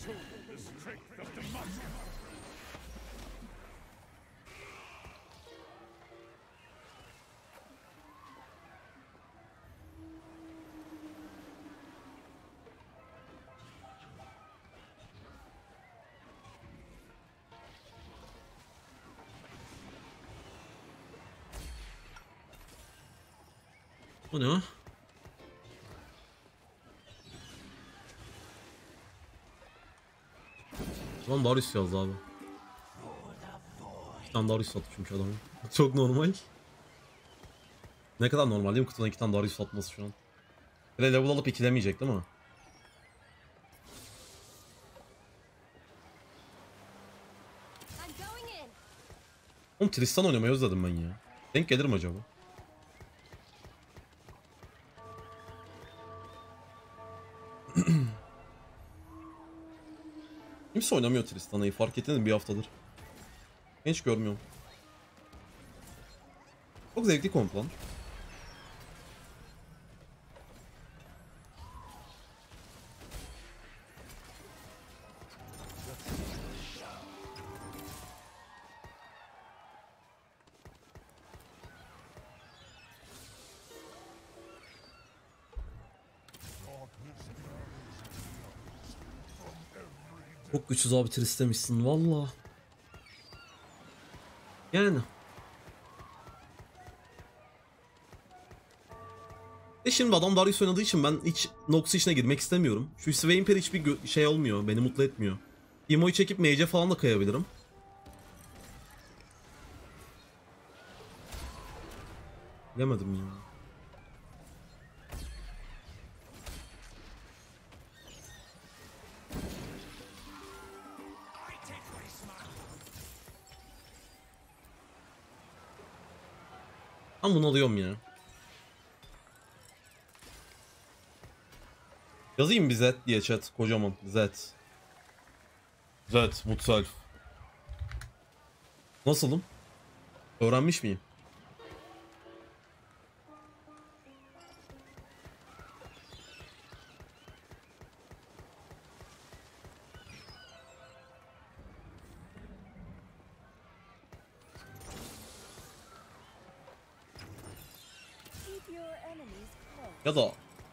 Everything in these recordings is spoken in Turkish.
Bu ne? Lan Darius yazdı abi. İki tane Darius sattı çünkü adamı. Çok normal. Ne kadar normal değil mi kutudan iki tane Darius satması şu an? Bir de level alıp ikilemeyecek değil mi? Oğlum Tristan oynamayı özledim ben ya. Denk gelir mi acaba? Kimse oynamıyor Tristan'ı, fark ettiniz mi bir haftadır? Hiç görmüyorum. Çok zevkli komp lan. Çok güçsüz abi Tristan'mışsın valla. Yani. Şimdi adam Darius oynadığı için ben hiç Nox içine girmek istemiyorum. Şu Swaimper hiçbir şey olmuyor, beni mutlu etmiyor. Teemo'yu çekip mage'e falan da kayabilirim. Bilemedim ya. Ben bunu alıyorum ya. Yazayım bir Z diye chat kocaman Z. Z Mutsalf. Nasılım? Öğrenmiş miyim? Ya da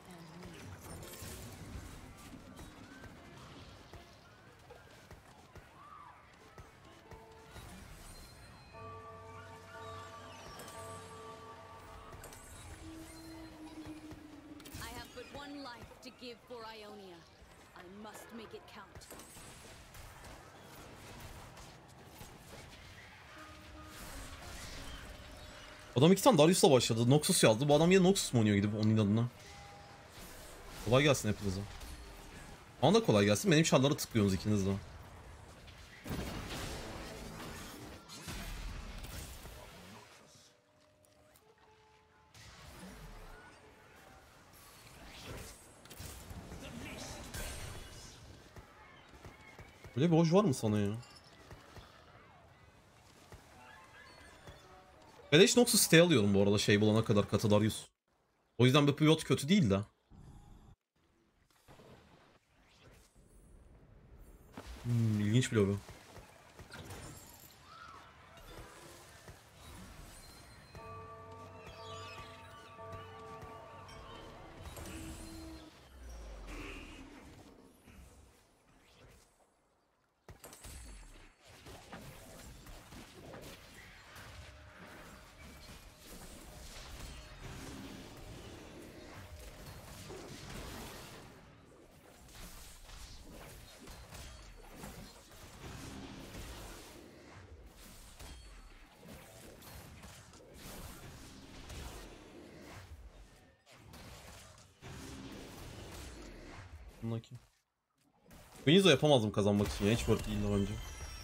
adam iki tane Darius'la başladı. Noxus yazdı. Bu adam yine Noxus mu oynuyor gidip onun adına? Kolay gelsin hepinize. Bana da kolay gelsin. Benim şarlara tıklıyorsunuz ikiniz de. Böyle bir hoş var mı sana ya? Beleş Noxus stay alıyorum bu arada şey bulana kadar katı Darius. O yüzden bu pivot kötü değil de. İlginç bir lobi. Bundaki. Guinness'o yapamazdım kazanmak için ya. Hiç worth değildi bence.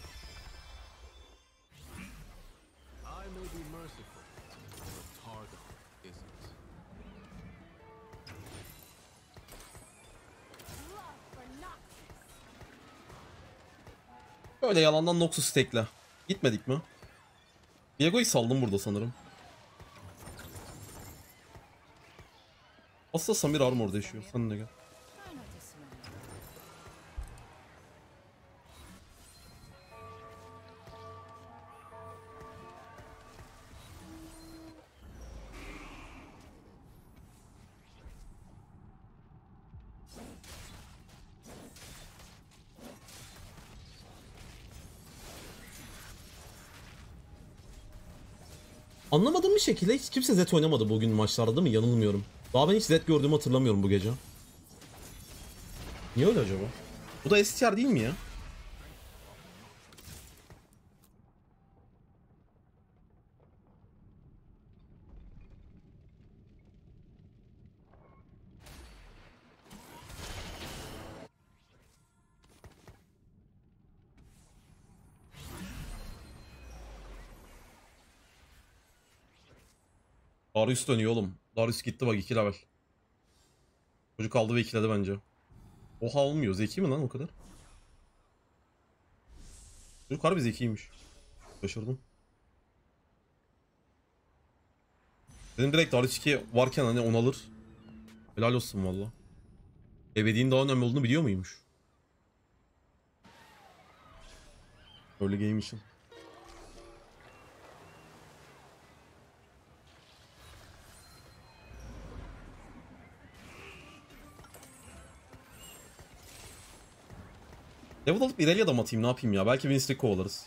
Böyle yalandan Noxus stack'le. Gitmedik mi? Diego'yu saldım burada sanırım. Aslında Samir Armor'da yaşıyor. Sen de gel. Anlamadığım bir şekilde hiç kimse Zed oynamadı bugün maçlarda değil mi? Yanılmıyorum. Daha ben hiç Zed gördüğümü hatırlamıyorum bu gece. Niye öyle acaba? Bu da STR değil mi ya? Darius dönüyor oğlum. Darius gitti bak 2 level. Çocuk aldı ve 2'ledi bence. Oha olmuyor. Zeki mi lan o kadar? Çocuk harbi zekiymiş. Şaşırdım. Dedim direkt Darius 2 varken hani onu alır. Helal olsun valla. Ebediğin daha önemli olduğunu biliyor muymuş? Öyle game için. Level alıp ileriye de atayım ne yapayım ya. Belki Winstreak kovalarız.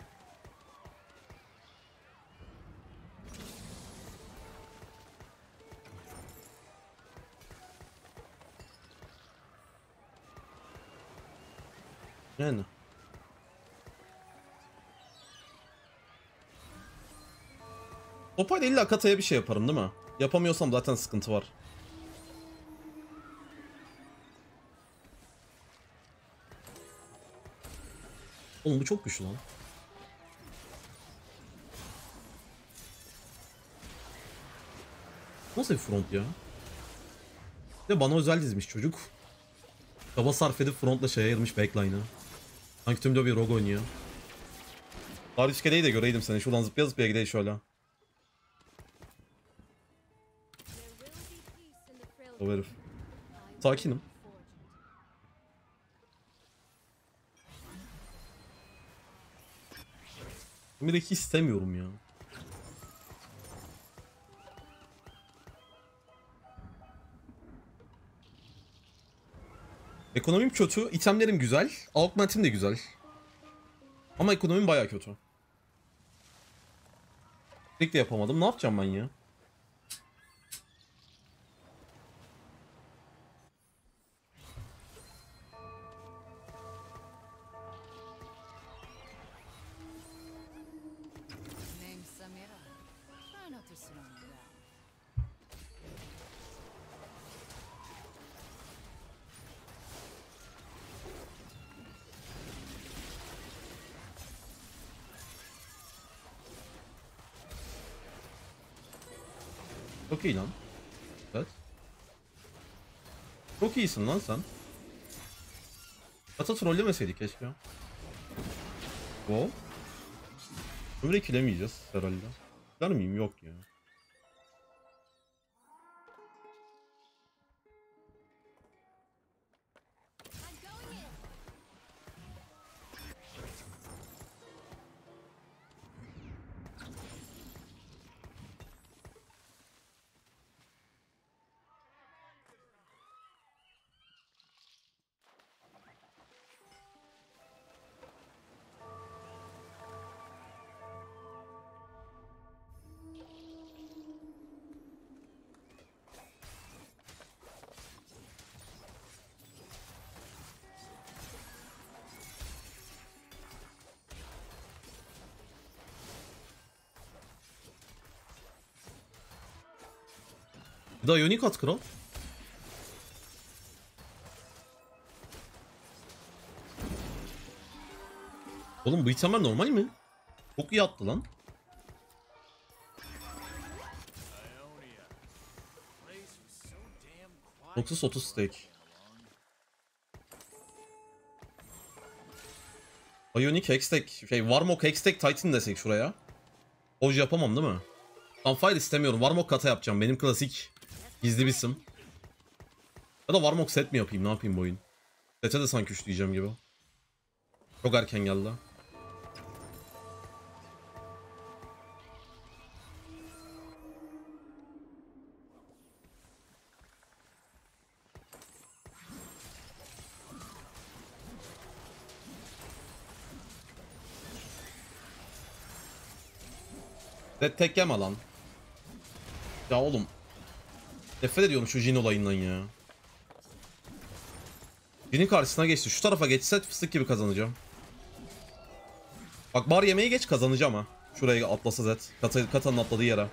Yani. Topayla illa Kata'ya bir şey yaparım değil mi? Yapamıyorsam zaten sıkıntı var. Oğlum bu çok güçlü lan. Nasıl bir front ya? Ve bana özel dizmiş çocuk. Çaba sarf edip frontla şeye ayırmış backline'ı. Sanki tüm bir rogue oynuyor. Darius Kede'yi de göreydim seni. Şuradan zıplaya zıplaya gidelim şöyle. O herif. Sakinim. Bir de hiç istemiyorum ya. Ekonomim kötü, itemlerim güzel, augmentim de güzel. Ama ekonomim baya kötü. Tek de yapamadım. Ne yapacağım ben ya? Name's Samira. Try not to slow me down. Çok iyi lan. Evet. Çok iyisin lan sen. Kata trollemeseydik keşke. Wow. Ömre kilemeyeceğiz herhalde. Der miyim? Yok ya. Bir daha Ionic at kral. Oğlum bu itemler normal mi? Çok iyi attı lan. Noxus 30 stake. Ionic Hextech, Warmok Hextech Titan desek şuraya. Hoca yapamam değil mi? Sunfire istemiyorum. Warmok kata yapacağım. Benim klasik gizli bir isim. Ya da Warmok set mi yapayım? Ne yapayım bu oyun? Sete de sanki diyeceğim gibi. Çok erken geldi. Tek yeme lan. Ya oğlum. Nefret ediyorum şu Jhin olayından ya. Jhin'in karşısına geçti. Şu tarafa geçse fıstık gibi kazanacağım. Bak bar yemeği geç kazanacağım ha. Şuraya atlasa Zed. Kata'nın atladığı yere.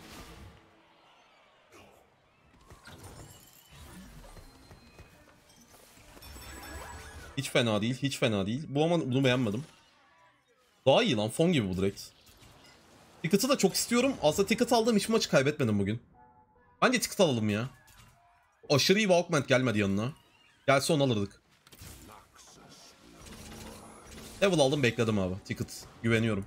Hiç fena değil. Hiç fena değil. Bu ama bunu beğenmedim. Daha iyi lan. Fon gibi bu direkt. Ticket'ı da çok istiyorum. Aslında ticket aldığım hiç maçı kaybetmedim bugün. Bence ticket alalım ya. Aşırı iyi bir augment gelmedi yanına. Gelse onu alırdık. Level aldım bekledim abi. Ticket. Güveniyorum.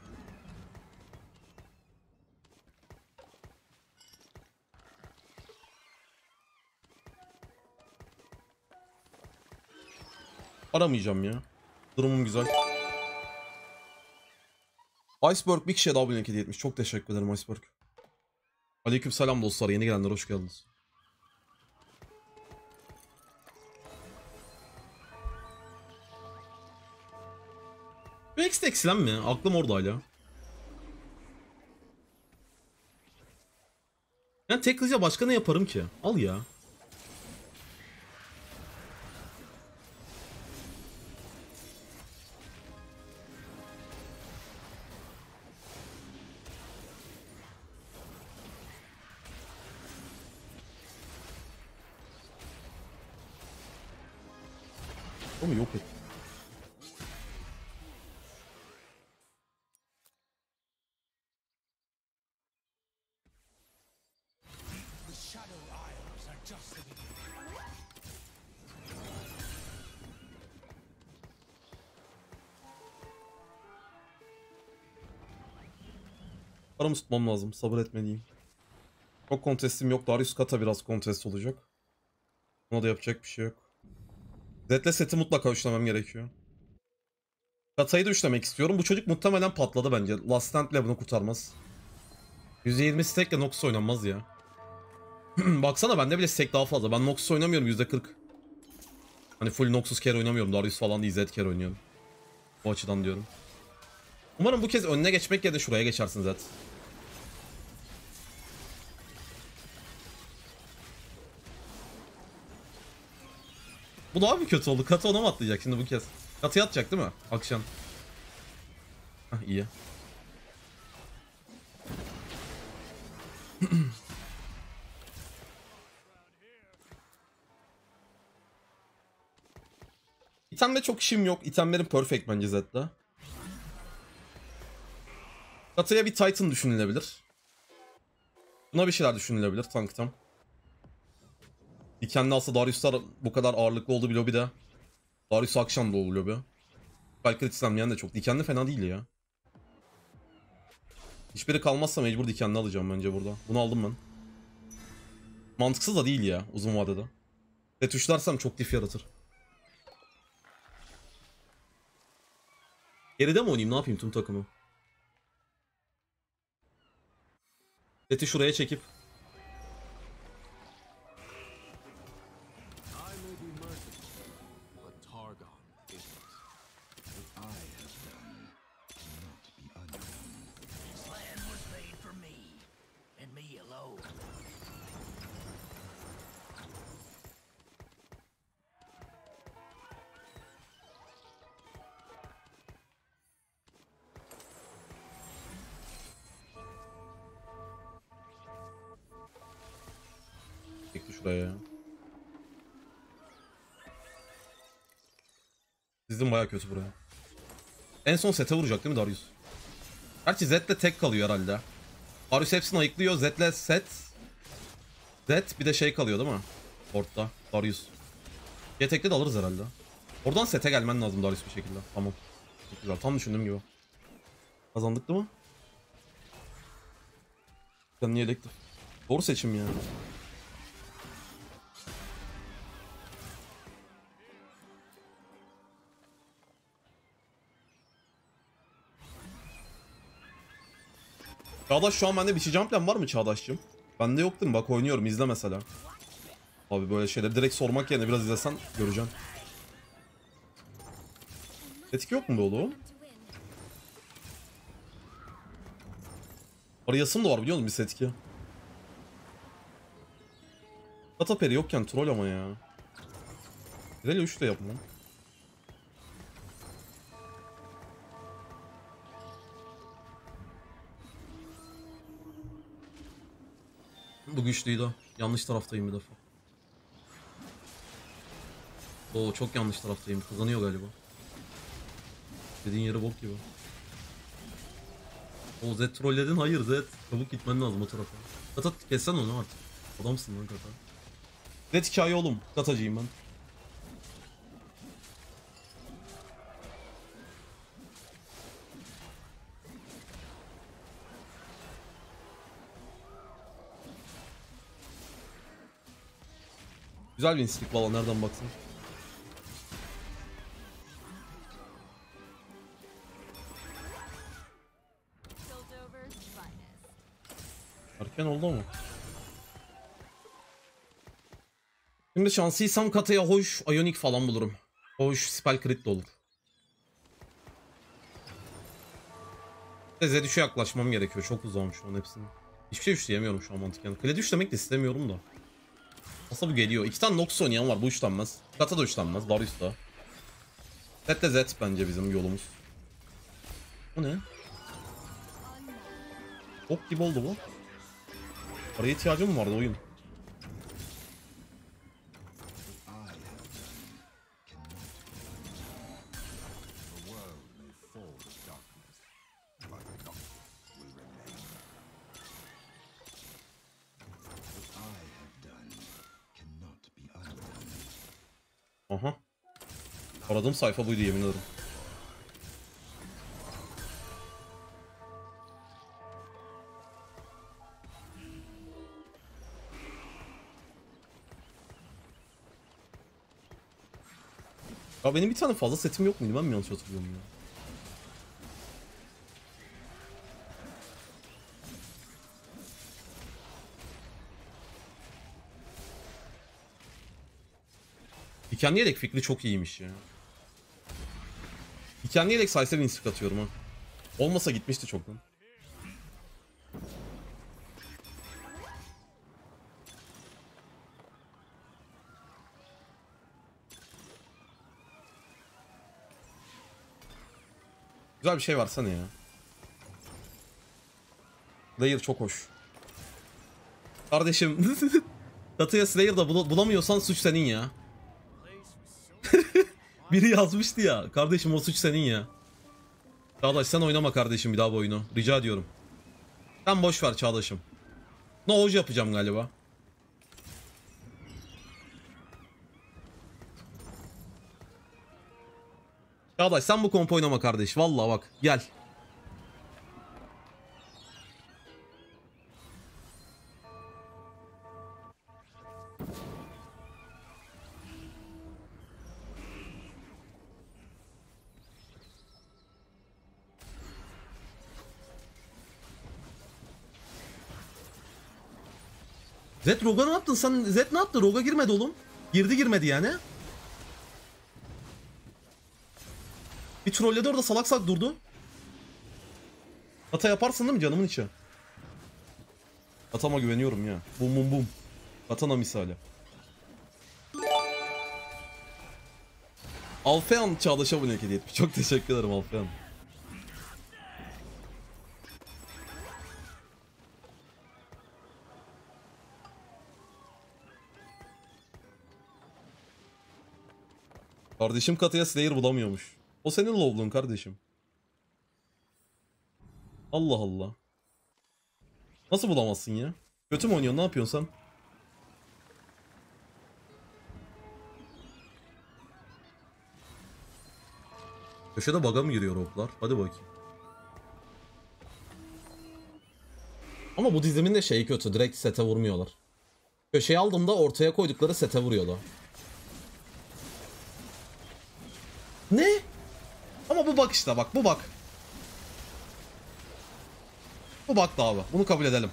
Aramayacağım ya. Durumum güzel. Iceberg bir kişiye daha abone hediye etmiş. Çok teşekkür ederim Iceberg. Aleykümselam dostlar. Yeni gelenler hoş geldiniz. Bu X eksilen mi? Aklım orada hala. Yani tek hızla başka ne yaparım ki? Al ya. Ama yok et. Paramı tutmam lazım. Sabır etmeliyim. Çok kontestim yok. Darius Kata biraz kontest olacak. Buna da yapacak bir şey yok. Zed'le seti mutlaka üçlemem gerekiyor. Kata'yı da üçlemek istiyorum. Bu çocuk muhtemelen patladı bence. Last Stand'le bunu kurtarmaz. %20 stack'le Noxus oynanmaz ya. Baksana bende bile stack daha fazla. Ben Noxus oynamıyorum %40. Hani full Noxus carry oynamıyorum. Darius falan değil Zed carry oynuyorum. O açıdan diyorum. Umarım bu kez önüne geçmek yerine şuraya geçersin Zed. Bu daha mı kötü oldu? Kata ona mı atlayacak şimdi bu kez? Kata'ya atacak değil mi? Akşam. Hah iyi. İtemle çok işim yok. İtemlerim perfect bence Zed'de. Kata'ya bir Titan düşünülebilir. Buna bir şeyler düşünülebilir tanktan. Dikenli alsa Darius'lar bu kadar ağırlıklı oldu bir lobide. Darius akşam da oldu lobi. Valkyrie istenmeyen de çok. Dikenli fena değil ya. Hiçbiri kalmazsa mecbur dikenli alacağım bence burada. Bunu aldım ben. Mantıksız da değil ya uzun vadede. Ve tuşlarsam çok diff yaratır. Geride mi oynayayım ne yapayım tüm takımı? Seti şuraya çekip. Çekti şuraya ya. Dizdim baya kötü buraya. En son sete vuracak değil mi Darius? Gerçi Zed'le tek kalıyor herhalde. Darius hepsini ayıklıyor. Zed'le set. Zed bir de şey kalıyor değil mi? Ortada. Darius. Yetekli de alırız herhalde. Oradan sete gelmen lazım Darius bir şekilde. Tamam. Çok güzel. Tam düşündüğüm gibi. Kazandık değil mi? Sen niye elektif? Doğru seçim yani. Çağdaş şu an bende bir jump plan var mı Çağdaş'cığım? Bende yok değil mi? Bak oynuyorum izle mesela. Abi böyle şeyleri direkt sormak yerine biraz izlesen göreceksin. Etik yok mu be oğlum? Arayasım da var biliyor musun bir set 2? Kataperi yokken troll ama ya. Irelia 3 de yapmam. Bu güçlüydü. Yanlış taraftayım bir defa. Oo çok yanlış taraftayım. Kazanıyor galiba. Dediğin yere bok gibi. O Z trolledin. Hayır Z. Çabuk gitmen lazım o tarafa. Kata kessen onu artık. Adamsın lan Kata. Z hikaye oğlum. Katacıyım ben. Güzel bir instik valla nereden baksan. Piltover's finest. Erken oldu ama. Şimdi şanslıysam Kata'ya hoş Ionic falan bulurum. Hoş spell crit de olur. Z3'e yaklaşmam gerekiyor. Çok uzağım şu an hepsini. Hiçbir şey üçleyemiyorum şu an mantıken. Kale düşlemek de istemiyorum da. Aslında bu geliyor. 2 tane Nox oynayan var. Bu üçlenmez. Kata da üçlenmez. Darius da. Z de Z bence bizim yolumuz. Bu ne? Ok gibi oldu bu. Paraya ihtiyacım mı vardı oyun? Aha. Aradığım sayfa buydu yemin ederim. Ya benim bir tane fazla setim yok muydu? Ben mi yanlış hatırlıyorum ya? Dikenli yelek fikri çok iyiymiş ya. Dikenli yelek sayesinde bir instik atıyorum ha. Olmasa gitmişti çoktan. Güzel bir şey versene ya. Slayer çok hoş. Kardeşim. Katıya Slayer'da bulamıyorsan suç senin ya. Biri yazmıştı ya. Kardeşim o suç senin ya. Çağdaş sen oynama kardeşim bir daha bu oyunu. Rica ediyorum. Sen boş ver Çağdaş'ım. No hoca yapacağım galiba. Çağdaş sen bu komp oynama kardeş. Vallahi bak gel. Zed Roga ne yaptın? Sen Zed ne yaptı? Roga girmedi oğlum. Girdi girmedi yani. Bir trolledi orada salak salak durdu. Hata yaparsın değil mi canımın içi? Atama güveniyorum ya. Bum bum bum. Katana misali. Alfean Çağdaş'a bu hediye etmiş. Çok teşekkür ederim Alfean. Kardeşim Kata'ya Slayer bulamıyormuş. O senin low'luğun kardeşim. Allah Allah. Nasıl bulamazsın ya? Kötü mü oynuyorsun? Ne yapıyorsun sen? Köşede bug'a mı giriyor oklar? Hadi bakayım. Ama bu dizimin de şeyi kötü. Direkt sete vurmuyorlar. Köşeye aldığımda ortaya koydukları sete vuruyordu. Ne? Ama bu bak işte bak bu bak. Bu bak da abi. Bunu kabul edelim.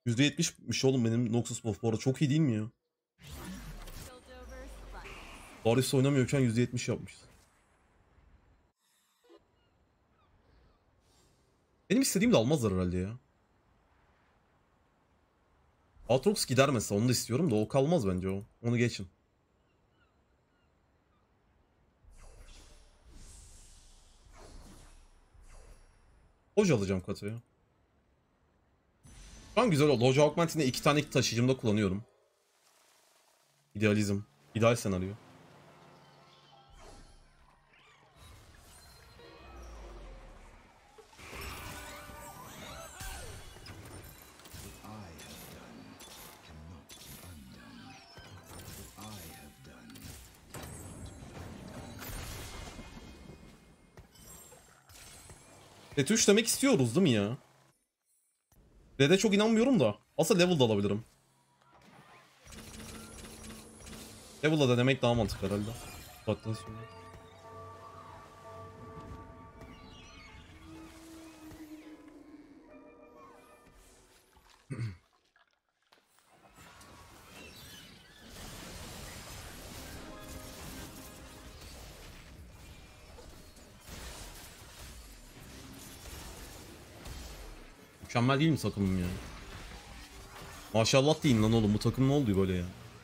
%70'miş oğlum benim Noxus buff bu arada. Çok iyi değil mi ya? Darius oynamıyorken %70 yapmış. Benim istediğim de almazlar herhalde ya. Aatrox gider mesela, onu da istiyorum da o kalmaz bence o. Onu geçin. Hoca alacağım Kato'ya. Şu an güzel oldu. Hoca Augment'ini 2 tane taşıyıcımda kullanıyorum. İdealizm. İdeal senaryo. Set 3 demek istiyoruz değil mi ya? Red'e çok inanmıyorum da. Aslında level da alabilirim. Level'da denemek daha mantıklı herhalde. Saatten sonra. Mükemmel değil mi takımım ya? Maşallah deyin lan oğlum, bu takım ne oldu böyle ya?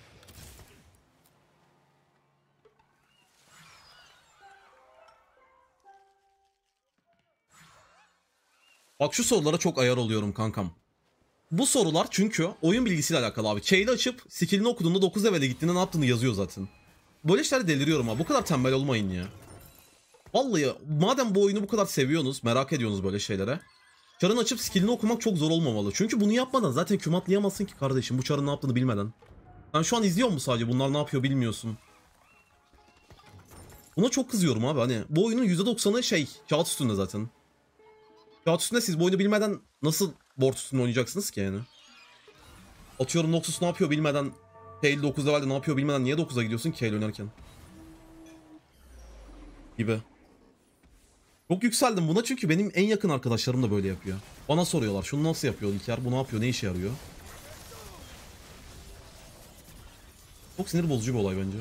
Bak şu sorulara çok ayar oluyorum kankam. Bu sorular çünkü oyun bilgisiyle alakalı abi. K'li açıp skillini okuduğunda 9 level'e gittiğinde ne yaptığını yazıyor zaten. Böyle şeyler deliriyorum abi. Bu kadar tembel olmayın ya. Vallahi madem bu oyunu bu kadar seviyorsunuz, merak ediyorsunuz böyle şeylere. Çarın açıp skillini okumak çok zor olmamalı. Çünkü bunu yapmadan zaten küm atlayamazsın ki kardeşim, bu çarın ne yaptığını bilmeden. Ben şu an izliyor mu sadece, bunlar ne yapıyor bilmiyorsun. Buna çok kızıyorum abi, hani bu oyunun %90'ı kağıt üstünde zaten. Kağıt üstünde siz bu oyunu bilmeden nasıl board üstünde oynayacaksınız ki yani? Atıyorum Noxus ne yapıyor bilmeden, Kayle 9 levelde ne yapıyor bilmeden niye 9'a gidiyorsun ki Kayle oynarken? Gibi. Çok yükseldim buna çünkü benim en yakın arkadaşlarım da böyle yapıyor. Bana soruyorlar şunu nasıl yapıyor İlker, bu ne yapıyor, ne işe yarıyor? Çok sinir bozucu bir olay bence.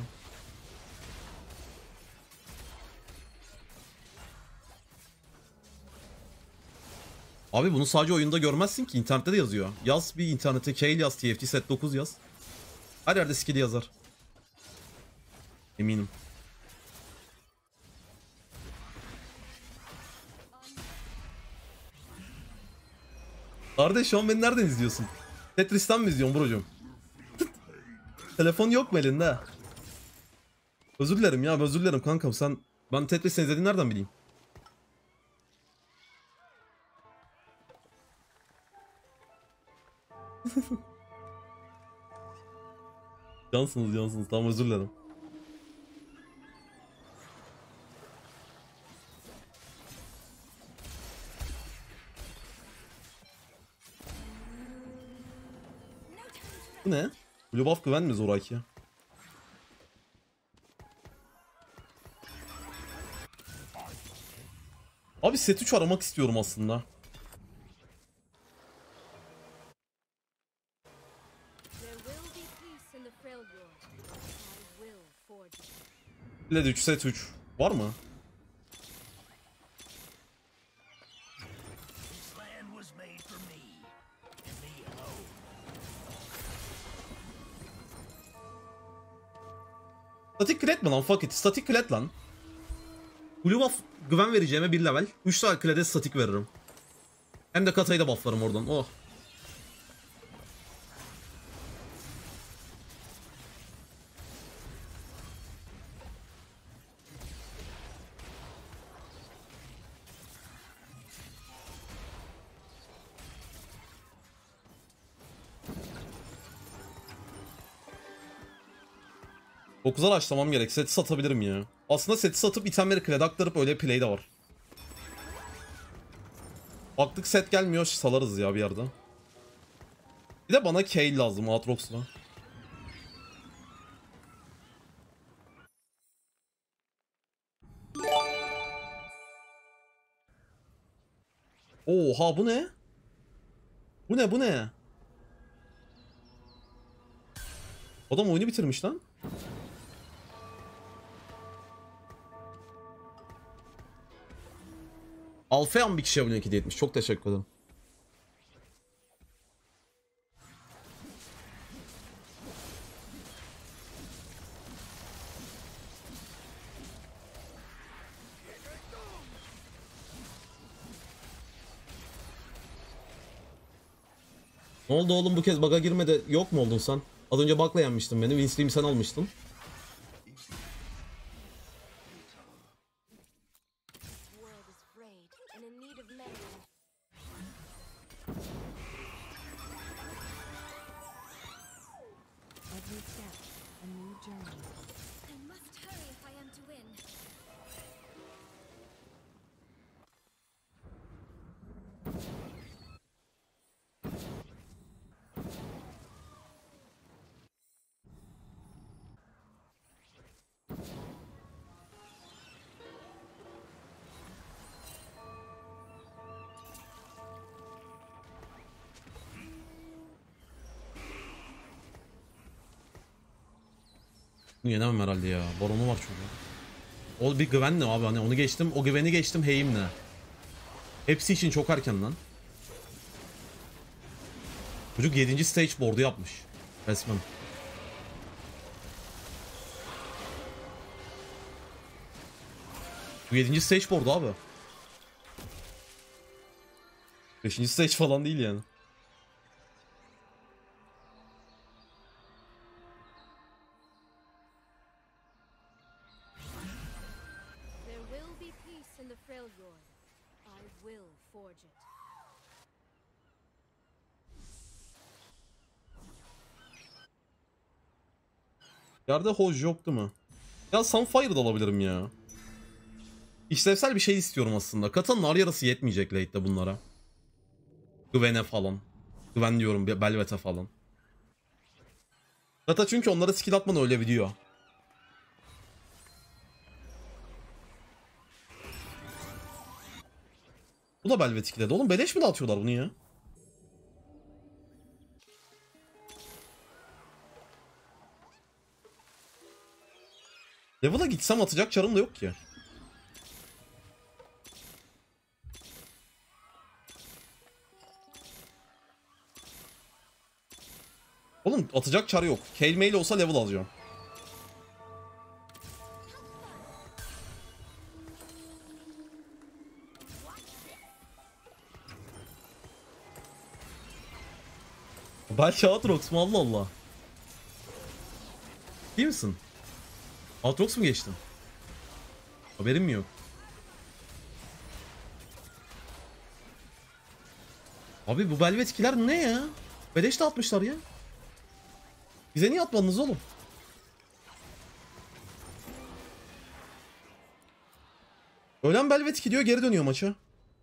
Abi bunu sadece oyunda görmezsin ki, internette de yazıyor. Yaz bir internete Kayle yaz, TFT set 9 yaz. Her yerde skill'i yazar. Eminim. Kardeş şu an beni nereden izliyorsun? Tetris'ten mi izliyorsun brocum? Telefon yok mu elinde? Özür dilerim ya, özür dilerim kankam, sen... Ben Tetris'ten izlediğini nereden bileyim? Cansınız cansınız, tamam özür dilerim. Bu ne? Blue buff güven mi Zoraki? Abi set 3 aramak istiyorum aslında. Bile de 3 set 3. Var mı? Statik Kled mi lan? Fuck it. Statik Kled lan. Blue buff güven vereceğime 1 level. 3 tane Kled'e statik veririm. Hem de Kata'yı da bufflarım oradan. Oh. Dokuz'a açlamam gerek. Seti satabilirim ya. Aslında seti satıp itemleri Kled aktarıp öyle play de var. Baktık set gelmiyor, salarız ya bir yerde. Bir de bana Kayle lazım Aatrox'la. Oha bu ne? Bu ne bu ne? Adam oyunu bitirmiş lan. Alfeyan bir kişi abone 2 Çok teşekkür ederim. Ne oldu oğlum, bu kez bug'a girmede yok mu oldun sen? Az önce bug'la yenmiştin beni. Winston'ı sen almıştın. Bunu yenemem herhalde ya. Baronu var çünkü. O bir güvenli abi, hani onu geçtim. O güveni geçtim Heim'le. Hepsi için çok erken lan. Çocuk 7. stage board'u yapmış. Resmen. Bu 7. stage board'u abi. 5. stage falan değil yani. Yerde Hoj yoktu mu? Ya Sunfire da alabilirim ya. İşlevsel bir şey istiyorum aslında. Kata'nın ar yarası yetmeyecek late'de bunlara. Gwen'e falan. Gwen diyorum, Belvet'e falan. Kata çünkü onlara skill atmanı öyle biliyor. Bu da Belvet 2'de. Oğlum beleş mi dağıtıyorlar bunu ya? Level'a gitsem atacak çarım da yok ki. Oğlum atacak çar yok. Kayle mail olsa level alacağım. Belki Aatrox mu? Allah Allah. İyi misin? Aatrox mu geçtin? Haberim mi yok? Abi bu Belvet 2'ler ne ya? Beleş de atmışlar ya. Bize niye atmadınız oğlum? Ölen Belvet 2 diyor, geri dönüyor maça.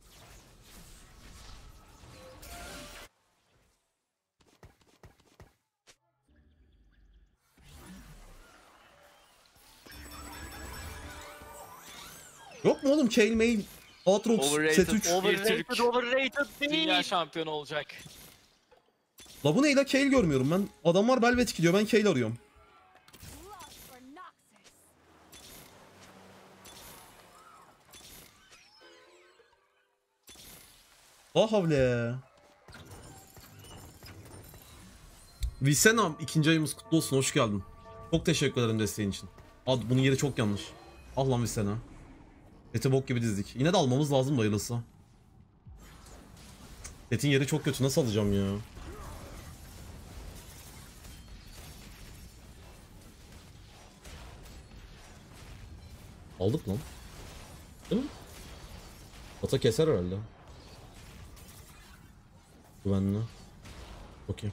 Yok mu oğlum Kayle mail, Aatrox, set 3. Overrated değil. Dünya şampiyonu olacak. La bu neyle Kayle görmüyorum ben. Adamlar Belvet 2 diyor, ben Kayle arıyorum. Ah havle. Visenam, 2. ayımız kutlu olsun, hoş geldin. Çok teşekkür ederim desteğin için. Abi bunun yeri çok yanlış. Ah lan Visena. Eti bok gibi dizdik. Yine de almamız lazım da hayırlısı. Etin yeri çok kötü, nasıl alacağım ya? Aldık lan. Değil mi? Ata keser herhalde. Güvenli. Okey.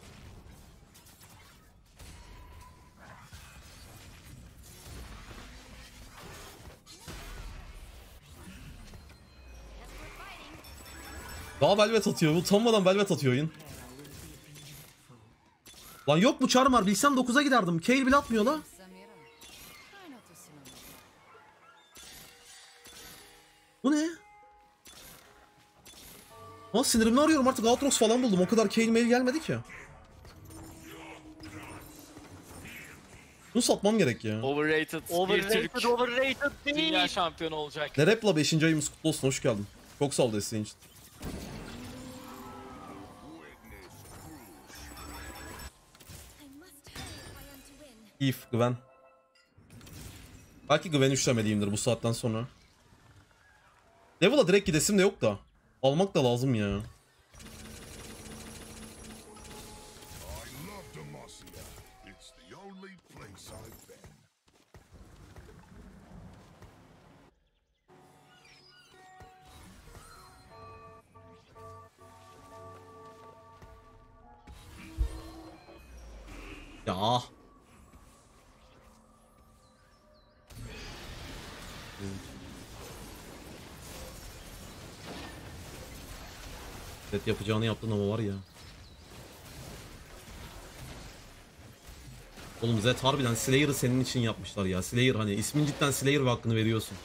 Daha Velvet atıyor. Bu utanmadan Velvet atıyor oyun. Lan yok mu Charmar? Bilsem 9'a giderdim. Kayle bile atmıyor la. Samira, try not to smell it. Bu ne? Ama sinirimi arıyorum artık. Aatrox falan buldum. O kadar Kayle mail gelmedi ki. Bunu satmam gerek ya. Overrated. Bir Türk Overrated değil. dünya şampiyonu olacak. Nerepla 5. ayımız kutlu olsun. Hoş geldin. Çok sağ ol desteğin için. If Gwen. Belki Gwen üçlemeliyimdir bu saatten sonra. Level'a direkt gidesim de yok da. Almak da lazım ya. Ya. Evet, yapacağını yaptın ama var ya. Oğlum Zed harbiden Slayer'ı senin için yapmışlar ya. Slayer, hani ismin cidden Slayer ve hakkını veriyorsun.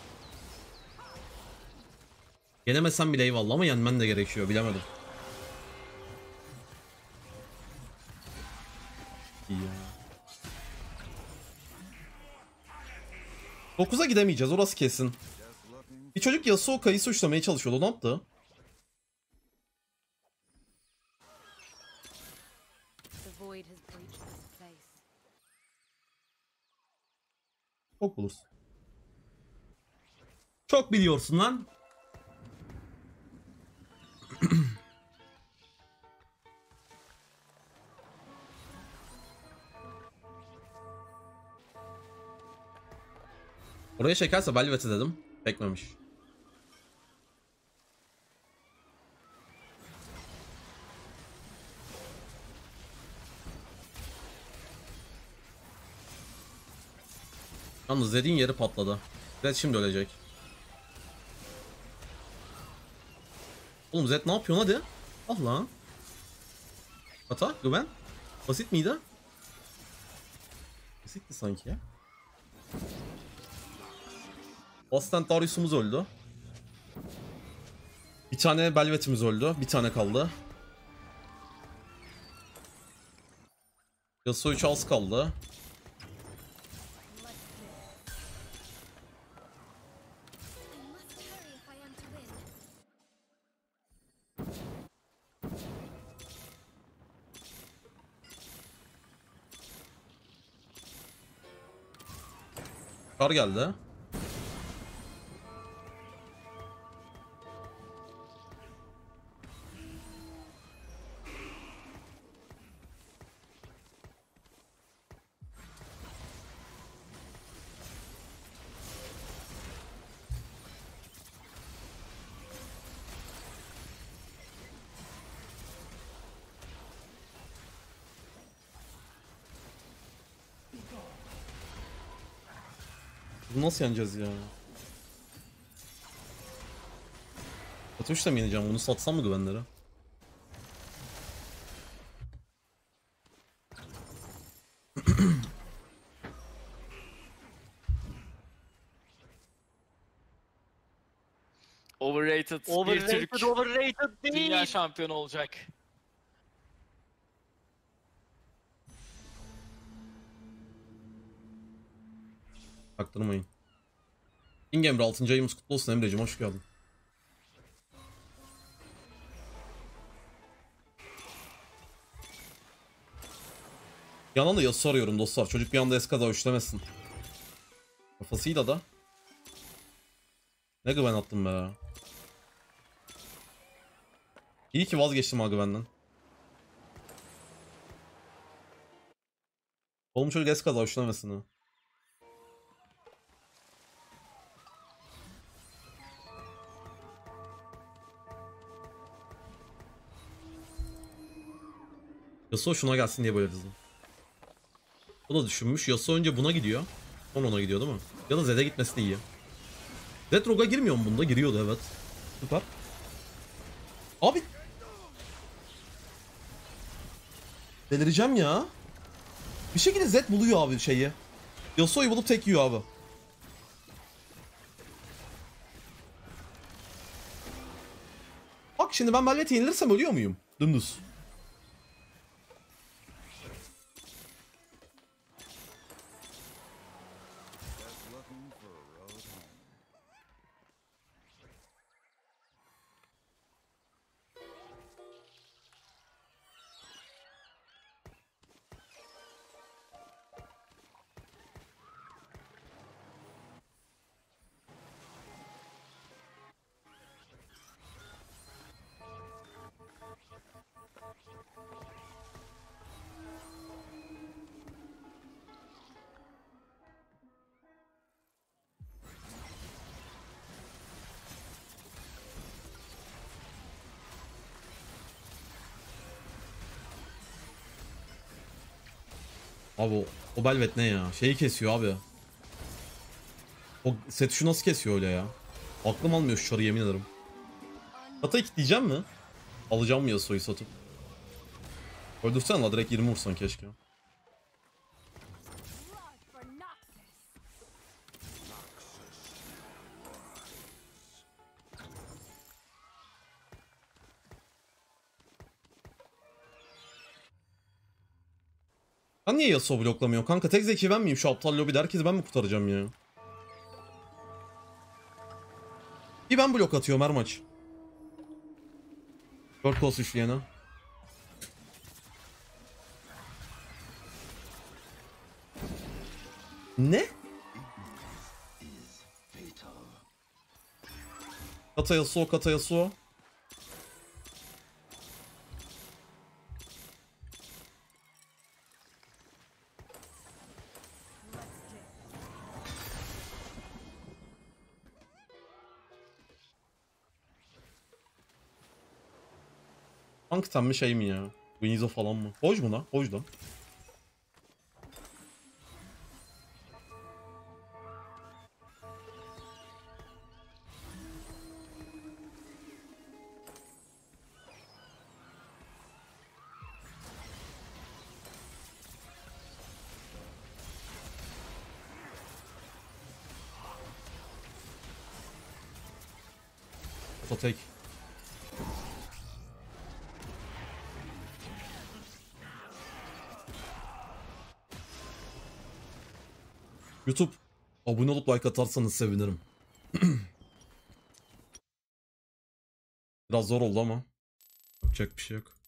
Yenemesen bile eyvallah ama yenmen de gerekiyor, bilemedim. İyi ya. 9'a gidemeyeceğiz, orası kesin. Bir çocuk Yasuo Kayısı uçlamaya çalışıyordu, ne yaptı? The void has breached this place. Çok bulursun. Çok biliyorsun lan. Oraya çekerse Velvet'i dedim. Çekmemiş. Yalnız dediğin yeri patladı. Zed şimdi ölecek. Oğlum Zed ne yapıyorsun hadi? Ah lan. Hata, Güven. Basit miydi? Basitti sanki ya. Ascent Darius'umuz öldü. Bir tane Belvet'imiz öldü. Bir tane kaldı. Yasuo 3 az kaldı. Kar geldi. Bunu nasıl yeneceğiz ya? Atışla mı yeneceğim? Bunu satsam mı güvenlere? Overrated. Bir Türk Overrated değil. dünya şampiyonu olacak. Taktırmayın. King Emre 6. ayımız kutlu olsun Emre'cim, hoş geldin. Yandan da Yasuo arıyorum dostlar. Çocuk bir anda Eskada üçlemesin. Kafasıyla da. Ne güven attım be. İyi ki vazgeçtim ha güvenden. Oğlum çocuk Eskada üçlemesin ha. Yasuo şuna gelsin diye böyle dizdim. O da düşünmüş. Yasuo önce buna gidiyor. Sonra ona gidiyor değil mi? Ya da Zed'e gitmesi de iyi. Zed Rogue'a girmiyor mu bunda? Giriyordu evet. Süper. Abi. Delireceğim ya. Bir şekilde Zed buluyor abi şeyi. Yasuo'yu bulup tek yiyor abi. Bak şimdi ben Velvet'e yenilirsem ölüyor muyum? Dümdüz. Abi o Belvet ne ya? Şeyi kesiyor abi. O set şu nasıl kesiyor öyle ya? Aklım almıyor şu çarı yemin ederim. Kata'yı kilitleyeceğim mi? Alacağım mı Yasuo'yu satıp? Öldürsen la direkt 20 vursan keşke. Ben niye Yasuo bloklamıyor kanka? Tek zeki ben miyim şu aptal lobide? Herkesi ben mi kurtaracağım ya? Bir ben blok atıyorum her maç. 4 kol suçlayana. Ne? Kata Yasuo, Kata Yasuo. Tank'tan mı şey mi ya? Winzo falan mı? Hoj mu lan? Hoj lan. Tek. YouTube abone olup like atarsanız sevinirim. Biraz zor oldu ama yapacak bir şey yok.